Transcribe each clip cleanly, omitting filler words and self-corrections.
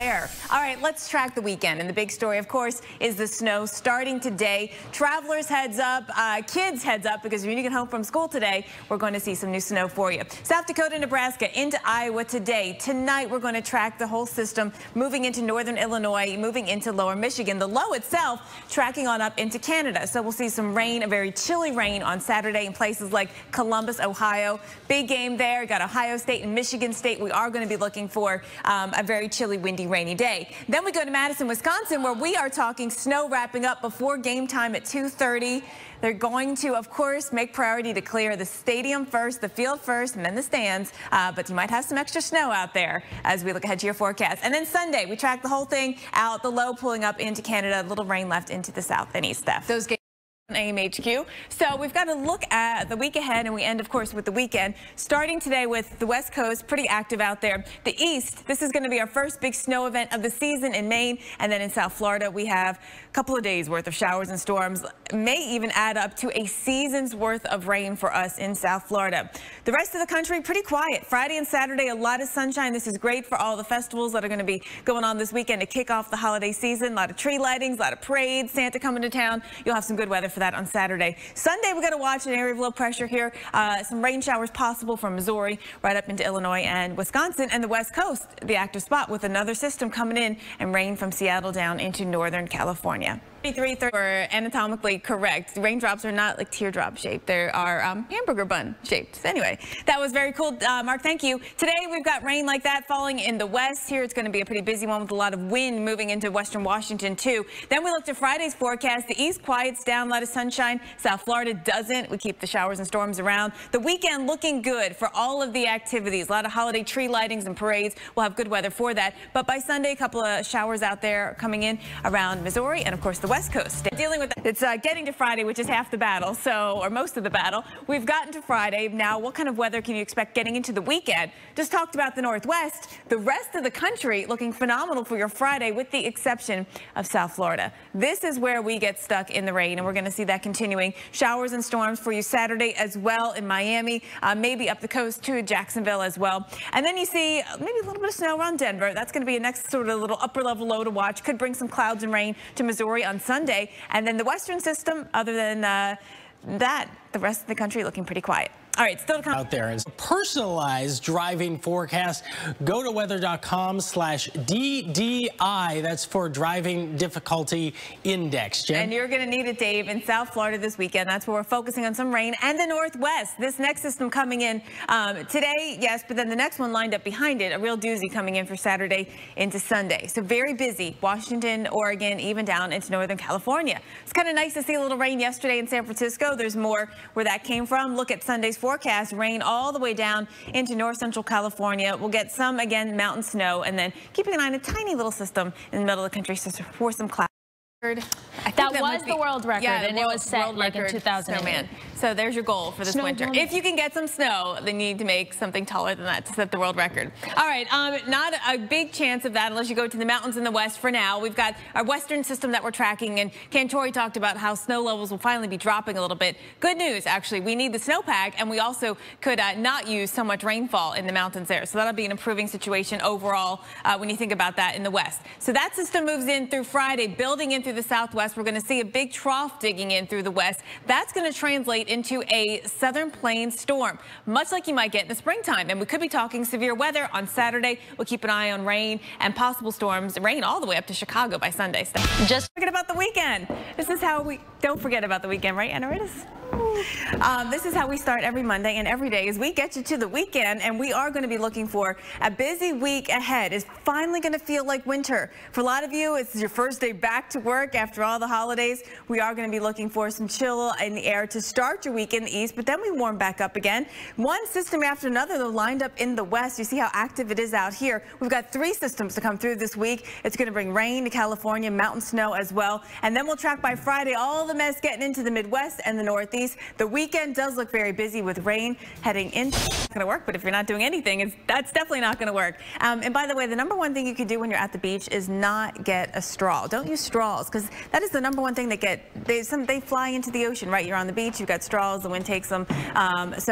All right, let's track the weekend. And the big story, of course, is the snow starting today. Travelers, heads up. Kids, heads up, because when you get home from school today, we're going to see some new snow for you. South Dakota, Nebraska, into Iowa today. Tonight, we're going to track the whole system, moving into northern Illinois, moving into lower Michigan. The low itself tracking on up into Canada. So we'll see some rain, a very chilly rain on Saturday in places like Columbus, Ohio. Big game there. Got Ohio State and Michigan State. We are going to be looking for a very chilly, windy, rainy day. Then we go to Madison, Wisconsin, where we are talking snow wrapping up before game time at 2:30. They're going to, of course, make priority to clear the stadium first, the field first, and then the stands. But you might have some extra snow out there as we look ahead to your forecast. And then Sunday, we track the whole thing out, the low pulling up into Canada, a little rain left into the south and east. Steph. Those games AMHQ. So we've got to look at the week ahead, and we end, of course, with the weekend. Starting today with the West Coast, pretty active out there. The East, this is going to be our first big snow event of the season in Maine. And then in South Florida, we have a couple of days worth of showers and storms. May even add up to a season's worth of rain for us in South Florida. The rest of the country, pretty quiet. Friday and Saturday, a lot of sunshine. This is great for all the festivals that are going to be going on this weekend to kick off the holiday season. A lot of tree lightings, a lot of parades, Santa coming to town. You'll have some good weather for that on Saturday. Sunday, we've got to watch an area of low pressure here. Some rain showers possible from Missouri right up into Illinois and Wisconsin, and the West Coast, the active spot with another system coming in, and rain from Seattle down into northern California. 33 are anatomically correct. The raindrops are not like teardrop shaped. They are hamburger bun shaped. Anyway, that was very cool. Mark, thank you. Today we've got rain like that falling in the west. Here it's going to be a pretty busy one with a lot of wind moving into western Washington too. Then we look to Friday's forecast. The east quiets down, a lot of sunshine. South Florida doesn't. We keep the showers and storms around. The weekend looking good for all of the activities. A lot of holiday tree lightings and parades. We'll have good weather for that. But by Sunday, a couple of showers out there coming in around Missouri and, of course, the West Coast. Dealing with that. It's getting to Friday, which is half the battle, or most of the battle. We've gotten to Friday. Now, what kind of weather can you expect getting into the weekend? Just talked about the Northwest. The rest of the country looking phenomenal for your Friday, with the exception of South Florida. This is where we get stuck in the rain, and we're going to see that continuing. Showers and storms for you Saturday as well in Miami, maybe up the coast to Jacksonville as well. And then you see maybe a little bit of snow around Denver. That's going to be a next sort of little upper level low to watch. Could bring some clouds and rain to Missouri on Sunday. And then the western system, other than that, the rest of the country looking pretty quiet. All right, still to come. Out there is a personalized driving forecast. Go to weather.com/DDI. That's for driving difficulty index. Jen? And you're going to need it, Dave, in South Florida this weekend. That's where we're focusing on some rain. And the Northwest. This next system coming in today, yes, but then the next one lined up behind it. A real doozy coming in for Saturday into Sunday. So very busy. Washington, Oregon, even down into Northern California. It's kind of nice to see a little rain yesterday in San Francisco. There's more where that came from. Look at Sunday's forecast. Rain all the way down into north central California. We'll get some, again, mountain snow, and then keeping an eye on a tiny little system in the middle of the country for some clouds. That was the world record, and it was set like in 2008. So there's your goal for this winter. If you can get some snow, then you need to make something taller than that to set the world record. All right, not a big chance of that unless you go to the mountains in the west for now. We've got our western system that we're tracking, and Cantori talked about how snow levels will finally be dropping a little bit. Good news, actually. We need the snowpack, and we also could not use so much rainfall in the mountains there. So that'll be an improving situation overall when you think about that in the west. So that system moves in through Friday, building in through the southwest. We're going to see a big trough digging in through the west. That's going to translate into a southern plains storm, much like you might get in the springtime. And we could be talking severe weather on Saturday. We'll keep an eye on rain and possible storms, rain all the way up to Chicago by Sunday. Just forget about the weekend. This is how we don't forget about the weekend, right, Anna? This is how we start every Monday and every day as we get you to the weekend, and we are going to be looking for a busy week ahead. It's finally going to feel like winter. For a lot of you, it's your first day back to work after all the holidays. We are going to be looking for some chill in the air to start your week in the east, but then we warm back up again. One system after another, though, lined up in the west. You see how active it is out here. We've got 3 systems to come through this week. It's going to bring rain to California, mountain snow as well, and then we'll track by Friday all the mess getting into the Midwest and the Northeast. The weekend does look very busy with rain heading in. It's not going to work, but if you're not doing anything, that's definitely not going to work. And by the way, the #1 thing you could do when you're at the beach is not get a straw. Don't use straws, because that is the #1 thing that they fly into the ocean, right? You're on the beach, you've got straws, the wind takes them. So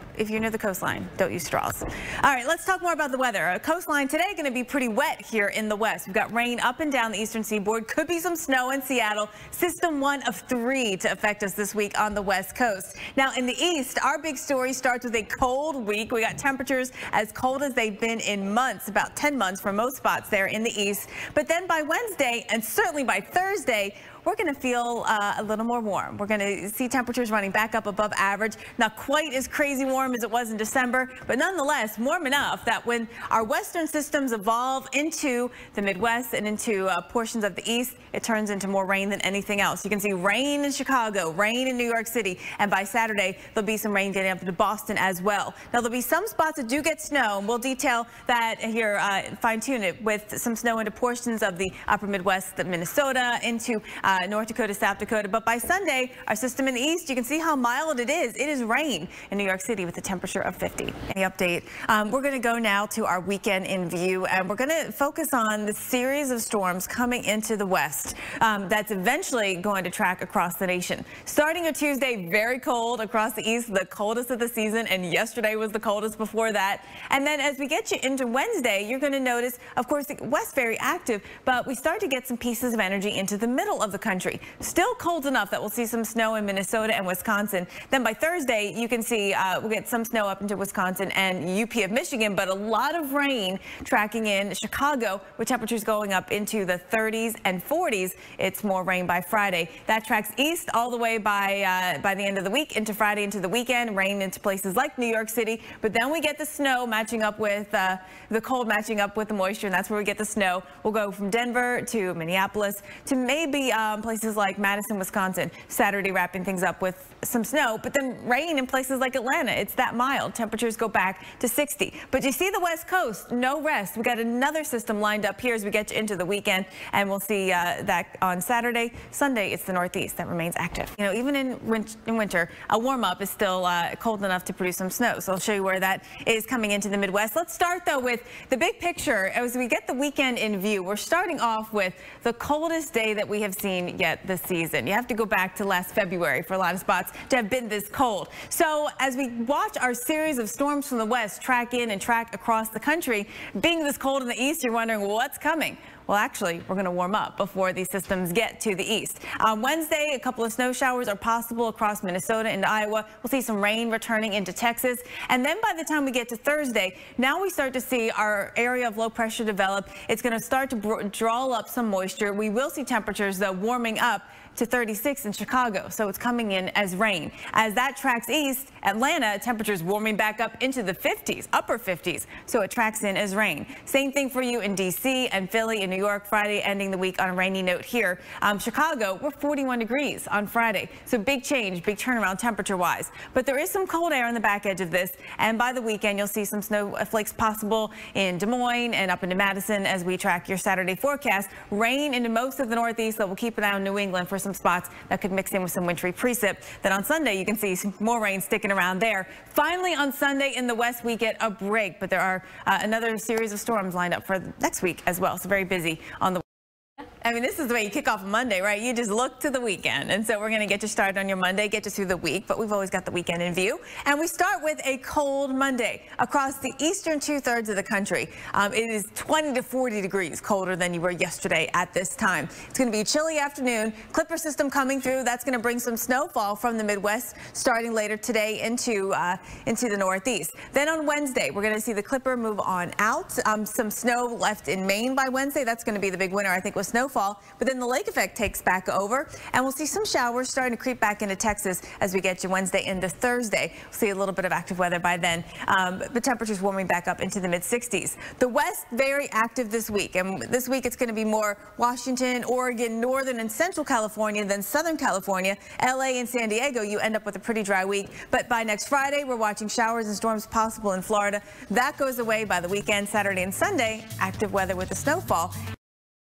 if you're near the coastline, don't use straws. All right, let's talk more about the weather. Our coastline today going to be pretty wet here in the west. We've got rain up and down the eastern seaboard. Could be some snow in Seattle. System 1 of 3 to affect us this week on the west coast. Now in the east, our big story starts with a cold week. We got temperatures as cold as they've been in months, about 10 months for most spots there in the east. But then by Wednesday and certainly by Thursday, we're going to feel a little more warm. We're going to see temperatures running back up above average. Not quite as crazy warm as it was in December, but nonetheless warm enough that when our western systems evolve into the Midwest and into portions of the east, it turns into more rain than anything else. You can see rain in Chicago, rain in New York City, and by Saturday, there'll be some rain getting up to Boston as well. Now, there'll be some spots that do get snow, and we'll detail that here, fine-tune it with some snow into portions of the upper Midwest, Minnesota, into North Dakota, South Dakota. But by Sunday, our system in the east, you can see how mild it is. It is rain in New York City with a temperature of 50. Any update? We're going to go now to our weekend in view, and we're going to focus on the series of storms coming into the west that's eventually going to track across the nation. Starting on Tuesday, very cold across the east, the coldest of the season, and yesterday was the coldest before that. And then as we get you into Wednesday, you're going to notice, of course, the west very active, but we start to get some pieces of energy into the middle of the country. Still cold enough that we'll see some snow in Minnesota and Wisconsin. Then by Thursday, you can see we'll get some snow up into Wisconsin and UP of Michigan, but a lot of rain tracking in Chicago with temperatures going up into the 30s and 40s. It's more rain by Friday. That tracks east all the way by the end of the week into Friday into the weekend. Rain into places like New York City, but then we get the snow matching up with the cold matching up with the moisture, and that's where we get the snow. We'll go from Denver to Minneapolis to maybe places like Madison, Wisconsin. Saturday wrapping things up with some snow, but then rain in places like Atlanta. It's that mild. Temperatures go back to 60. But you see the west coast, no rest. We got another system lined up here as we get into the weekend, and we'll see that on Saturday. Sunday, it's the northeast that remains active. You know, even in winter, a warm up is still cold enough to produce some snow. So I'll show you where that is coming into the Midwest. Let's start though with the big picture as we get the weekend in view. We're starting off with the coldest day that we have seen yet this season. You have to go back to last February for a lot of spots to have been this cold. So as we watch our series of storms from the west track in and track across the country, being this cold in the east, you're wondering what's coming. Well, actually, we're going to warm up before these systems get to the east. On Wednesday, a couple of snow showers are possible across Minnesota and Iowa. We'll see some rain returning into Texas. And then by the time we get to Thursday, now we start to see our area of low pressure develop. It's going to start to draw up some moisture. We will see temperatures, though, warming up to 36 in Chicago, so it's coming in as rain. As that tracks east, Atlanta, temperatures warming back up into the 50s, upper 50s, so it tracks in as rain. Same thing for you in D.C. and Philly and New York. Friday ending the week on a rainy note here. Chicago, we're 41 degrees on Friday, so big change, big turnaround temperature-wise. But there is some cold air on the back edge of this, and by the weekend, you'll see some snowflakes possible in Des Moines and up into Madison as we track your Saturday forecast. Rain into most of the northeast, so we'll keep an eye on New England for some spots that could mix in with some wintry precip. Then on Sunday, you can see some more rain sticking around there. Finally, on Sunday in the west, we get a break, but there are another series of storms lined up for next week as well. So very busy on the I mean, this is the way you kick off a Monday, right? You just look to the weekend. And so we're going to get you started on your Monday, get you through the week, but we've always got the weekend in view. And we start with a cold Monday across the eastern two-thirds of the country. It is 20 to 40 degrees colder than you were yesterday at this time. It's going to be a chilly afternoon. Clipper system coming through. That's going to bring some snowfall from the Midwest starting later today into the Northeast. Then on Wednesday, we're going to see the Clipper move on out. Some snow left in Maine by Wednesday. That's going to be the big winner, I think, with snowfall. But then the lake effect takes back over, and we'll see some showers starting to creep back into Texas as we get you Wednesday into Thursday. We'll see a little bit of active weather by then, but temperatures warming back up into the mid-60s. The West, very active this week, and this week it's going to be more Washington, Oregon, Northern and Central California than Southern California. LA and San Diego, you end up with a pretty dry week, but by next Friday, we're watching showers and storms possible in Florida. That goes away by the weekend, Saturday and Sunday, active weather with the snowfall.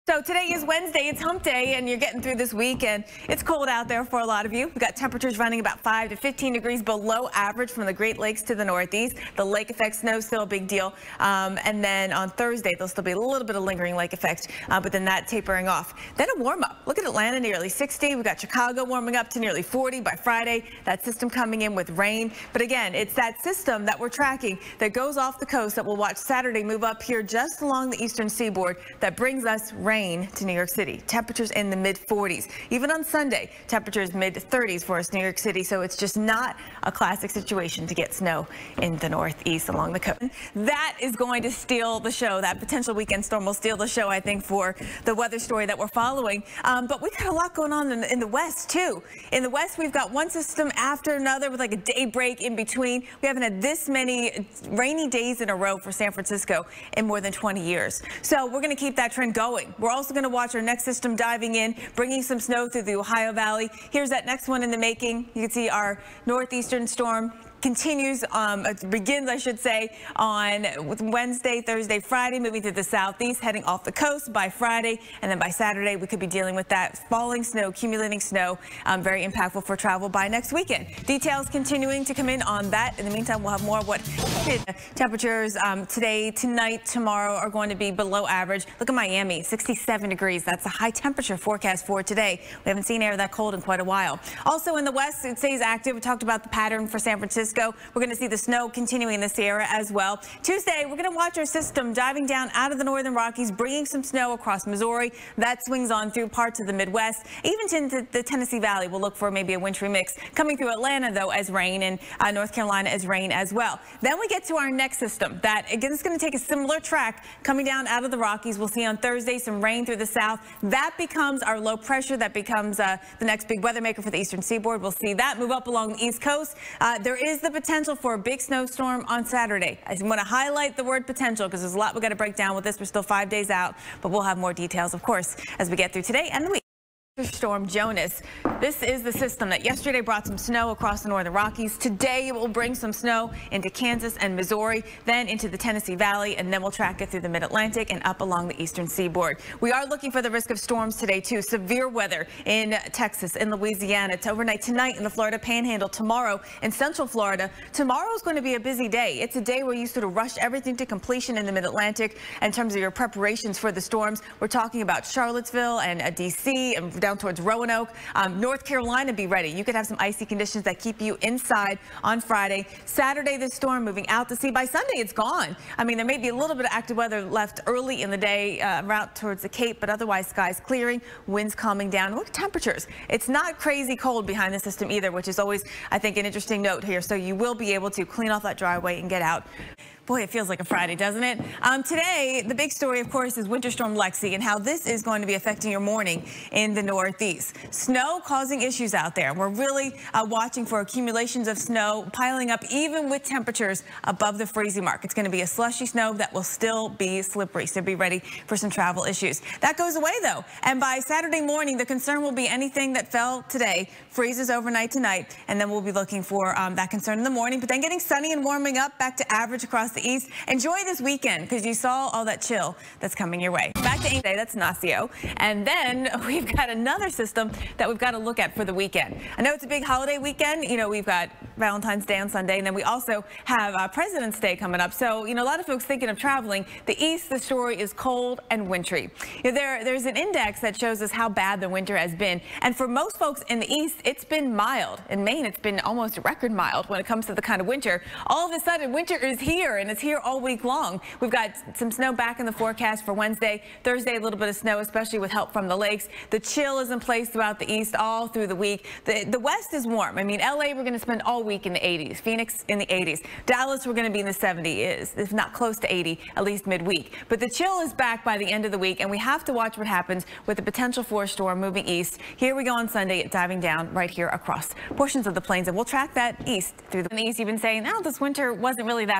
So today is Wednesday, it's hump day, and you're getting through this week, and it's cold out there for a lot of you. We've got temperatures running about 5 to 15 degrees below average from the Great Lakes to the Northeast. The lake effect snow still a big deal. And then on Thursday, there'll still be a little bit of lingering lake effect, but then that tapering off. Then a warm up. Look at Atlanta, nearly 60. We've got Chicago warming up to nearly 40 by Friday. That system coming in with rain. But again, it's that system that we're tracking that goes off the coast that we'll watch Saturday move up here just along the eastern seaboard that brings us rain to New York City. Temperatures in the mid-40s. Even on Sunday, temperatures mid-30s for us, New York City. So it's just not a classic situation to get snow in the Northeast along the coast. That is going to steal the show. That potential weekend storm will steal the show, I think, for the weather story that we're following. But we've got a lot going on in the West, too. In the West, we've got one system after another with like a day break in between. We haven't had this many rainy days in a row for San Francisco in more than 20 years. So we're going to keep that trend going. We're also going to watch our next system diving in, bringing some snow through the Ohio Valley. Here's that next one in the making. You can see our northeastern storm continues, begins, I should say, on Wednesday, Thursday, Friday, moving to the southeast, heading off the coast by Friday, and then by Saturday, we could be dealing with that falling snow, accumulating snow, very impactful for travel by next weekend. Details continuing to come in on that. In the meantime, we'll have more of what temperatures today, tonight, tomorrow are going to be below average. Look at Miami, 67 degrees. That's a high temperature forecast for today. We haven't seen air that cold in quite a while. Also in the west, it stays active. We talked about the pattern for San Francisco. We're going to see the snow continuing in the Sierra as well. Tuesday, we're going to watch our system diving down out of the northern Rockies, bringing some snow across Missouri. That swings on through parts of the Midwest. Even to the Tennessee Valley, we'll look for maybe a wintry mix. Coming through Atlanta, though, as rain, and North Carolina as rain as well. Then we get to our next system that, again, is going to take a similar track coming down out of the Rockies. We'll see on Thursday some rain through the south. That becomes our low pressure. That becomes the next big weather maker for the eastern seaboard. We'll see that move up along the East Coast. There is the potential for a big snowstorm on Saturday. I want to highlight the word potential because there's a lot we got to break down with this. We're still 5 days out, but we'll have more details, of course, as we get through today and the week. Storm Jonas. This is the system that yesterday brought some snow across the northern Rockies. Today it will bring some snow into Kansas and Missouri, then into the Tennessee Valley, and then we'll track it through the mid-Atlantic and up along the eastern seaboard. We are looking for the risk of storms today too. Severe weather in Texas, in Louisiana. It's overnight tonight in the Florida Panhandle. Tomorrow in central Florida. Tomorrow is going to be a busy day. It's a day where you sort of rush everything to completion in the mid-Atlantic in terms of your preparations for the storms. We're talking about Charlottesville and D.C. and down towards Roanoke. North Carolina, be ready. You could have some icy conditions that keep you inside on Friday. Saturday, the storm moving out to sea. By Sunday, it's gone. I mean, there may be a little bit of active weather left early in the day route towards the Cape, but otherwise skies clearing, winds calming down. Look at temperatures. It's not crazy cold behind the system either, which is always, I think, an interesting note here. So you will be able to clean off that driveway and get out. Boy, it feels like a Friday, doesn't it? Today, the big story, of course, is Winter Storm Lexi and how this is going to be affecting your morning in the Northeast. Snow causing issues out there. We're really watching for accumulations of snow piling up even with temperatures above the freezing mark. It's going to be a slushy snow that will still be slippery, so be ready for some travel issues. That goes away, though, and by Saturday morning, the concern will be anything that fell today freezes overnight tonight, and then we'll be looking for that concern in the morning, but then getting sunny and warming up back to average across the east. Enjoy this weekend because you saw all that chill that's coming your way. Back to today, that's Nacio. And then we've got another system that we've got to look at for the weekend. I know it's a big holiday weekend. You know, we've got Valentine's Day on Sunday, and then we also have President's Day coming up. So, you know, a lot of folks thinking of traveling. The east, the story is cold and wintry. You know, there's an index that shows us how bad the winter has been. And for most folks in the east, it's been mild. In Maine, it's been almost record mild when it comes to the kind of winter. All of a sudden, winter is here, and it's here all week long. We've got some snow back in the forecast for Wednesday. Thursday, a little bit of snow, especially with help from the lakes. The chill is in place throughout the east all through the week. The west is warm. I mean, LA, we're going to spend all week in the 80s. Phoenix in the 80s. Dallas, we're going to be in the 70s, if not close to 80, at least midweek. But the chill is back by the end of the week, and we have to watch what happens with the potential for a storm moving east. Here we go on Sunday, diving down right here across portions of the plains, and we'll track that east through the east. You've been saying, oh, this winter wasn't really that bad.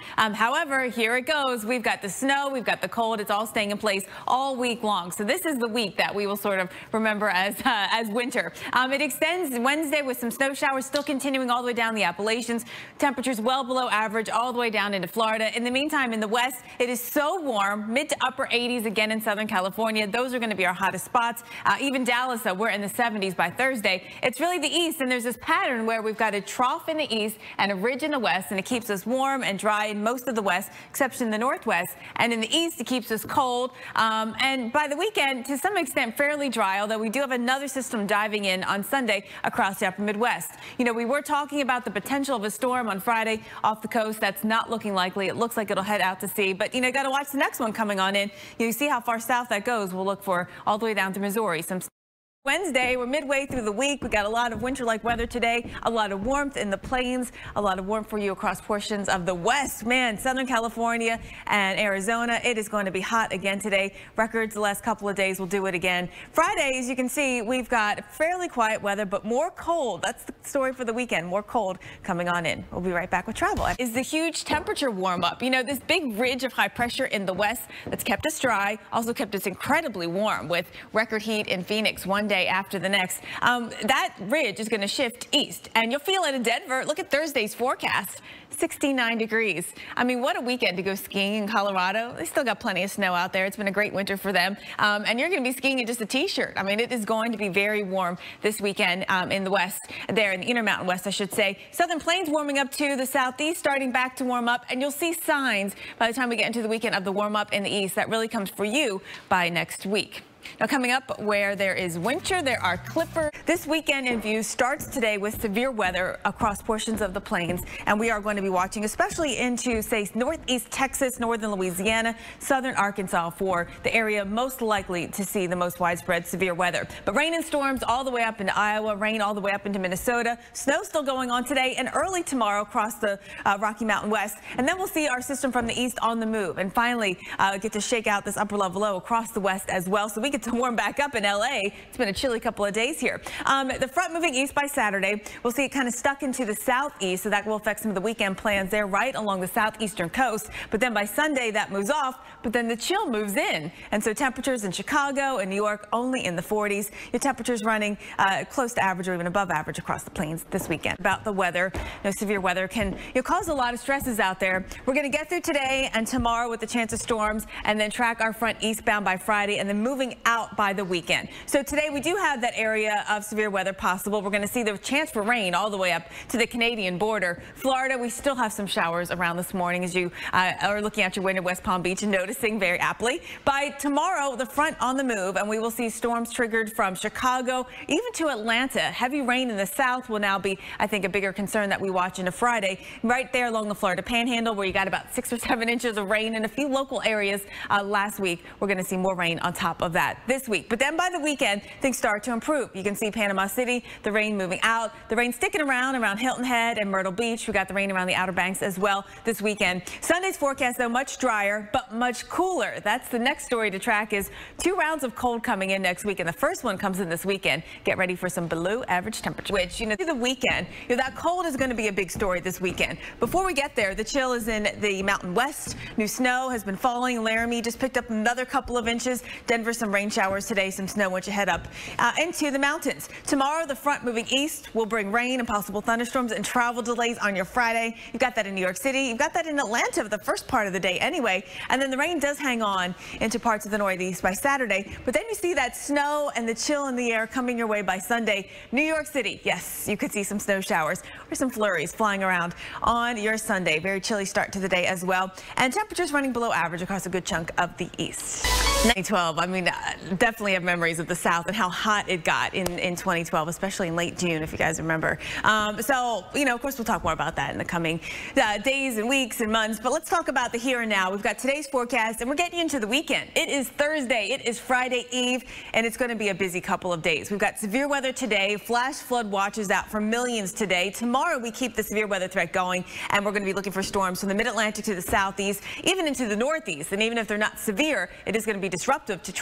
However, here it goes. We've got the snow, we've got the cold. It's all staying in place all week long. So this is the week that we will sort of remember as winter. It extends Wednesday with some snow showers still continuing all the way down the Appalachians. Temperatures well below average all the way down into Florida. In the meantime, in the west, it is so warm, mid to upper 80s again in Southern California. Those are going to be our hottest spots. Even Dallas, we're in the 70s by Thursday. It's really the east, and there's this pattern where we've got a trough in the east and a ridge in the west, and it keeps us warm and dry in most of the west, except in the northwest. And in the east, it keeps us cold. And by the weekend, to some extent, fairly dry, although we do have another system diving in on Sunday across the upper Midwest. You know, we were talking about the potential of a storm on Friday off the coast. That's not looking likely. It looks like it'll head out to sea, but, you know, you got to watch the next one coming on in. You see how far south that goes. We'll look for all the way down to Missouri. Wednesday, we're midway through the week. We got a lot of winter-like weather today, a lot of warmth in the plains, a lot of warmth for you across portions of the west. Man, Southern California and Arizona, it is going to be hot again today. Records the last couple of days will do it again. Friday, as you can see, we've got fairly quiet weather, but more cold. That's the story for the weekend. More cold coming on in. We'll be right back with travel. Is the huge temperature warm up. You know, this big ridge of high pressure in the west that's kept us dry, also kept us incredibly warm with record heat in Phoenix one day after the next. That ridge is going to shift east, and you'll feel it in Denver. Look at Thursday's forecast. 69 degrees. I mean, what a weekend to go skiing in Colorado. They still got plenty of snow out there. It's been a great winter for them. And you're going to be skiing in just a t-shirt. I mean, it is going to be very warm this weekend in the west, there in the Intermountain West, I should say. Southern Plains warming up to the southeast, starting back to warm up. And you'll see signs by the time we get into the weekend of the warm up in the east. That really comes for you by next week. Now, coming up where there is winter, there are clippers. This weekend in view starts today with severe weather across portions of the plains, and we are going to be watching especially into, say, northeast Texas, northern Louisiana, southern Arkansas for the area most likely to see the most widespread severe weather. But rain and storms all the way up into Iowa, rain all the way up into Minnesota, snow still going on today and early tomorrow across the Rocky Mountain West. And then we'll see our system from the east on the move and finally get to shake out this upper level low across the west as well. So we get to warm back up in LA. It's been a chilly couple of days here. The front moving east by Saturday. We'll see it kind of stuck into the southeast, so that will affect some of the weekend plans there right along the southeastern coast. But then by Sunday that moves off, but then the chill moves in. And so temperatures in Chicago and New York only in the 40s. Your temperatures running close to average or even above average across the plains this weekend. About the weather, severe weather can cause a lot of stresses out there. We're going to get through today and tomorrow with the chance of storms and then track our front eastbound by Friday and then moving out by the weekend. So today we do have that area of severe weather possible. We're going to see the chance for rain all the way up to the Canadian border. Florida, we still have some showers around this morning as you are looking out your window West Palm Beach and noticing very aptly. By tomorrow, the front on the move, and we will see storms triggered from Chicago even to Atlanta. Heavy rain in the south will now be, I think, a bigger concern that we watch into Friday. Right there along the Florida Panhandle where you got about 6 or 7 inches of rain in a few local areas last week. We're going to see more rain on top of that this week. But then by the weekend, things start to improve. You can see Panama City, the rain moving out, the rain sticking around Hilton Head and Myrtle Beach. We got the rain around the Outer Banks as well this weekend. Sunday's forecast, though, much drier, but much cooler. That's the next story to track is 2 rounds of cold coming in next week, and the first one comes in this weekend. Get ready for some below average temperature, which, the weekend, that cold is going to be a big story this weekend. Before we get there, the chill is in the Mountain West. New snow has been falling. Laramie just picked up another couple of inches. Denver, some rain showers today, some snow once you head up into the mountains. Tomorrow, the front moving east will bring rain and possible thunderstorms and travel delays on your Friday. You've got that in New York City. You've got that in Atlanta for the first part of the day anyway. And then the rain does hang on into parts of the northeast by Saturday. But then you see that snow and the chill in the air coming your way by Sunday. New York City, yes, you could see some snow showers or some flurries flying around on your Sunday. Very chilly start to the day as well. And temperatures running below average across a good chunk of the east. 2012, I mean, definitely have memories of the South and how hot it got in 2012, especially in late June, if you guys remember. So, of course, we'll talk more about that in the coming days and weeks and months. But let's talk about the here and now. We've got today's forecast, and we're getting into the weekend. It is Thursday. It is Friday Eve, and it's going to be a busy couple of days. We've got severe weather today, flash flood watches out for millions today. Tomorrow, we keep the severe weather threat going, and we're going to be looking for storms from the mid-Atlantic to the southeast, even into the northeast. And even if they're not severe, it is going to be disruptive to travel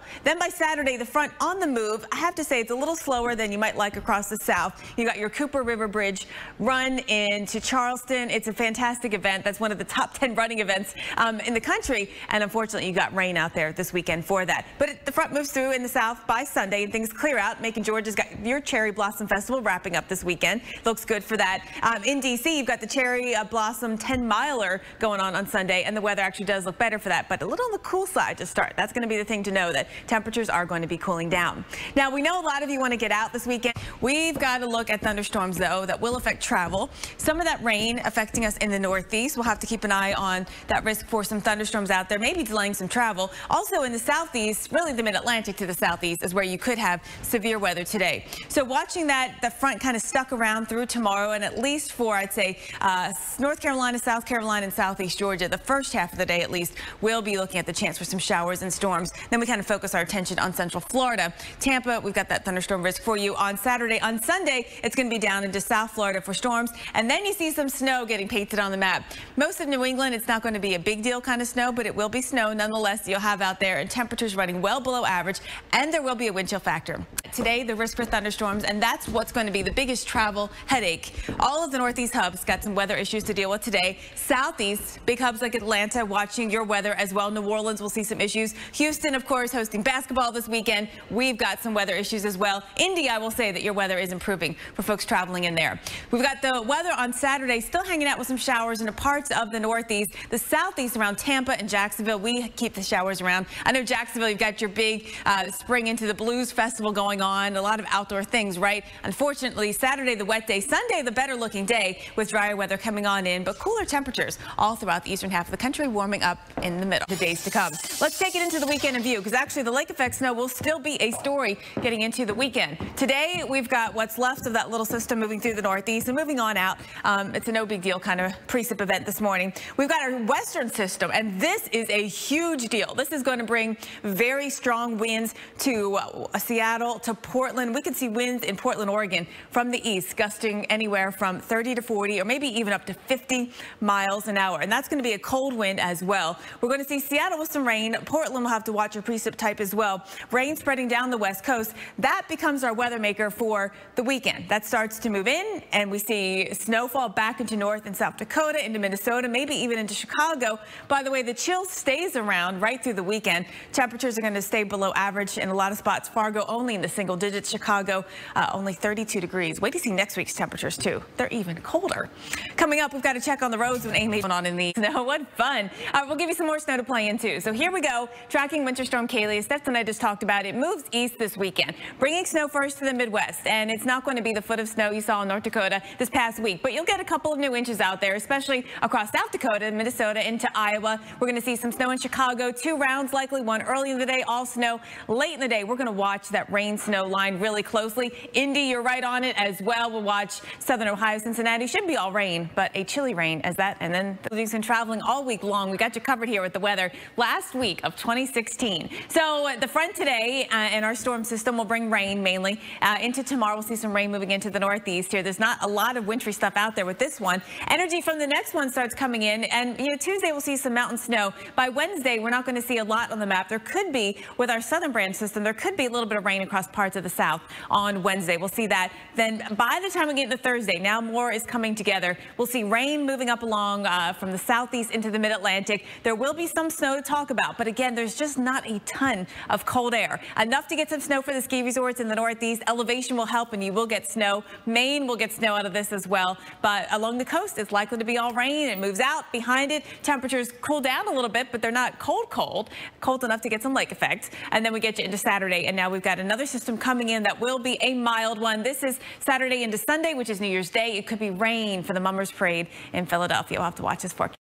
Then by Saturday, the front on the move. I have to say it's a little slower than you might like across the south. You got your Cooper River Bridge run into Charleston. It's a fantastic event. That's one of the top 10 running events in the country. And unfortunately, you got rain out there this weekend for that. But the front moves through in the south by Sunday and things clear out. Macon, Georgia's got your Cherry Blossom Festival wrapping up this weekend. Looks good for that. In D.C., you've got the Cherry Blossom 10-miler going on Sunday, and the weather actually does look better for that, but a little on the cool side to start. That's going to be the thing to know, that temperatures are going to be cooling down. Now, we know a lot of you want to get out this weekend. We've got to look at thunderstorms, though, that will affect travel. Some of that rain affecting us in the northeast. We'll have to keep an eye on that risk for some thunderstorms out there, maybe delaying some travel. Also in the southeast, really the mid-Atlantic to the southeast is where you could have severe weather today. So watching that, the front kind of stuck around through tomorrow, and at least for, I'd say, North Carolina, South Carolina, and southeast Georgia, the first half of the day at least, we'll be looking at the chance for some showers and storms. Then we kind of focus our attention on central Florida. Tampa, we've got that thunderstorm risk for you on Saturday. On Sunday, it's going to be down into South Florida for storms, and then you see some snow getting pasted on the map. Most of New England, it's not going to be a big deal kind of snow, but it will be snow nonetheless you'll have out there, and temperatures running well below average, and there will be a wind chill factor. Today, the risk for thunderstorms, and that's what's going to be the biggest travel headache. All of the northeast hubs got some weather issues to deal with today. Southeast, big hubs like Atlanta watching your weather as well. New Orleans will see some issues. Houston, of course, hosting basketball this weekend. We've got some weather issues as well. Indy, I will say that your weather is improving for folks traveling in there. We've got the weather on Saturday still hanging out with some showers in parts of the northeast. The southeast around Tampa and Jacksonville, we keep the showers around. I know Jacksonville, you've got your big Spring into the Blues festival going on. A lot of outdoor things, right? Unfortunately, Saturday, the wet day. Sunday, the better looking day with drier weather coming on in, but cooler temperatures all throughout the eastern half of the country, warming up in the middle. The days to come. Let's take it into the weekend in view, because actually the lake effect snow will still be a story getting into the weekend. Today, we've got what's left of that little system moving through the northeast and moving on out. It's a no big deal kind of precip event this morning. We've got our western system, and this is a huge deal. This is going to bring very strong winds to Seattle, to Portland. We could see winds in Portland, Oregon from the east gusting anywhere from 30 to 40 or maybe even up to 50 miles an hour. And that's going to be a cold wind as well. We're going to see Seattle with some rain. Portland will have to watch your precip type as well. Rain spreading down the west coast. That becomes our weather maker for the weekend. That starts to move in, and we see snowfall back into North and South Dakota, into Minnesota, maybe even into Chicago. By the way, the chill stays around right through the weekend. Temperatures are going to stay below average in a lot of spots. Fargo only in the single digits. Chicago only 32 degrees. Wait to see next week's temperatures too. They're even colder. Coming up, we've got to check on the roads when AMHQ on in the snow. What fun. We'll give you some more snow to play in too. So here we go. Tracking Winter Storm Kaylee. As Steph and I just talked about, it moves east this weekend, bringing snow first to the Midwest. And it's not going to be the foot of snow you saw in North Dakota this past week, but you'll get a couple of new inches out there, especially across South Dakota, Minnesota, into Iowa. We're going to see some snow in Chicago. 2 rounds likely, one early in the day, all snow late in the day. We're going to watch that rain-snow line really closely. Indy, you're right on it as well. We'll watch Southern Ohio, Cincinnati. Should be all rain, but a chilly rain as that. And then those been traveling all week long. We got you covered here with the weather last week of 2016. So the front today in our storm system will bring rain mainly into tomorrow. We'll see some rain moving into the northeast here. There's not a lot of wintry stuff out there with this one. Energy from the next one starts coming in, and Tuesday we'll see some mountain snow. By Wednesday, we're not going to see a lot on the map. There could be, with our southern branch system, there could be a little bit of rain across parts of the south on Wednesday. We'll see that. Then by the time we get into Thursday, now more is coming together. We'll see rain moving up along from the southeast into the mid-Atlantic. There will be some snow to talk about, but again, there's just not a ton of cold air. Enough to get some snow for the ski resorts in the northeast. Elevation will help, and you will get snow. Maine will get snow out of this as well, but along the coast, it's likely to be all rain. It moves out. Behind it, temperatures cool down a little bit, but they're not cold enough to get some lake effect. And then we get you into Saturday, and now we've got another system coming in that will be a mild one. This is Saturday into Sunday, which is New Year's Day. It could be rain for the Mummers Parade in Philadelphia. We'll have to watch this for.